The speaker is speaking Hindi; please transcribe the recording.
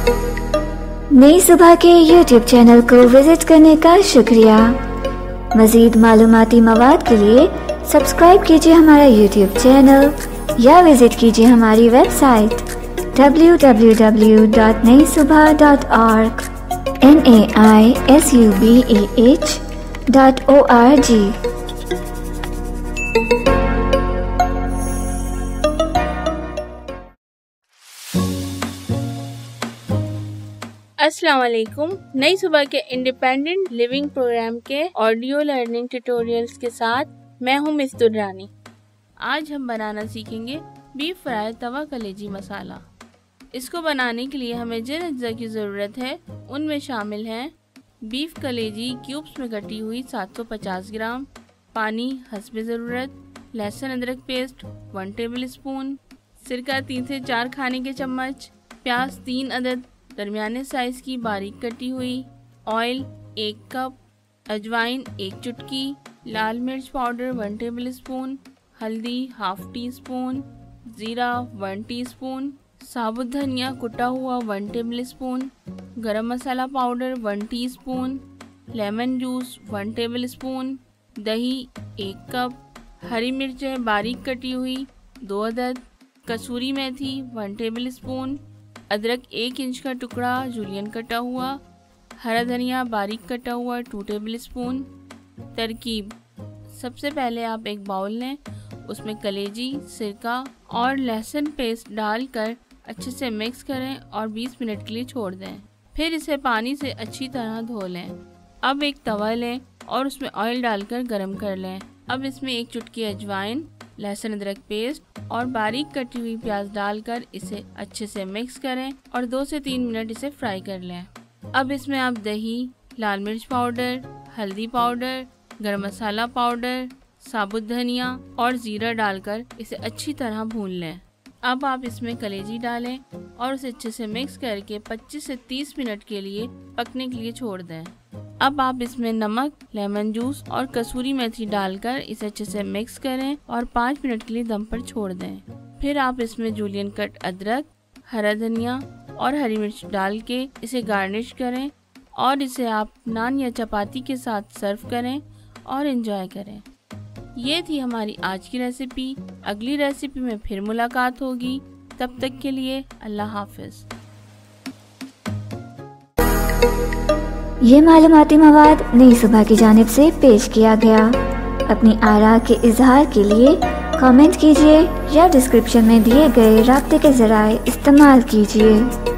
नई सुबह के YouTube चैनल को विजिट करने का शुक्रिया। मज़ीद मालूमाती मवाद के लिए सब्सक्राइब कीजिए हमारा YouTube चैनल या विजिट कीजिए हमारी वेबसाइट www.naisubah.org naisubah.org। अस्सलाम वालेकुम। नई सुबह के इंडिपेंडेंट लिविंग प्रोग्राम के ऑडियो लर्निंग ट्यूटोरियल्स के साथ मैं हूं मिस दुर्रानी। आज हम बनाना सीखेंगे बीफ फ्राई तवा कलेजी मसाला। इसको बनाने के लिए हमें जिन अज्जा की ज़रूरत है उनमें शामिल हैं बीफ कलेजी क्यूब्स में कटी हुई 750 ग्राम, पानी हस्बे ज़रूरत, लहसुन अदरक पेस्ट 1 टेबल स्पून, सिरका 3 से 4 खाने के चम्मच, प्याज 3 अदद दरमियाने साइज़ की बारीक कटी हुई, ऑयल 1 कप, अजवाइन 1 चुटकी, लाल मिर्च पाउडर 1 टेबल स्पून, हल्दी ½ टी स्पून, ज़ीरा 1 टीस्पून, साबुत धनिया कुटा हुआ 1 tablespoon, garam masala powder 1 teaspoon, lemon juice 1 tablespoon, दही 1 कप, हरी मिर्चें बारीक कटी हुई 2 अदद, कसूरी मेथी 1 टेबल स्पून, अदरक 1 इंच का टुकड़ा जूलियन कटा हुआ, हरा धनिया बारीक कटा हुआ 2 टेबल स्पून। तरकीब: सबसे पहले आप एक बाउल लें, उसमें कलेजी, सिरका और लहसुन पेस्ट डालकर अच्छे से मिक्स करें और 20 मिनट के लिए छोड़ दें। फिर इसे पानी से अच्छी तरह धो लें। अब एक तवा लें और उसमें ऑयल डालकर गरम कर लें। अब इसमें 1 चुटकी अजवाइन, लहसुन अदरक पेस्ट और बारीक कटी हुई प्याज डालकर इसे अच्छे से मिक्स करें और 2 से 3 मिनट इसे फ्राई कर लें। अब इसमें आप दही, लाल मिर्च पाउडर, हल्दी पाउडर, गरम मसाला पाउडर, साबुत धनिया और ज़ीरा डालकर इसे अच्छी तरह भून लें। अब आप इसमें कलेजी डालें और उसे अच्छे से मिक्स करके 25 से 30 मिनट के लिए पकने के लिए छोड़ दें। अब आप इसमें नमक, लेमन जूस और कसूरी मेथी डालकर इसे अच्छे से मिक्स करें और 5 मिनट के लिए दम पर छोड़ दें। फिर आप इसमें जूलियन कट अदरक, हरा धनिया और हरी मिर्च डाल के इसे गार्निश करें और इसे आप नान या चपाती के साथ सर्व करें और एंजॉय करें। ये थी हमारी आज की रेसिपी। अगली रेसिपी में फिर मुलाकात होगी। तब तक के लिए अल्लाह हाफिज। ये मालूमाती मवाद नई सुबह की जानिब से पेश किया गया। अपनी आरा के इजहार के लिए कमेंट कीजिए या डिस्क्रिप्शन में दिए गए राब्ते के ज़राए इस्तेमाल कीजिए।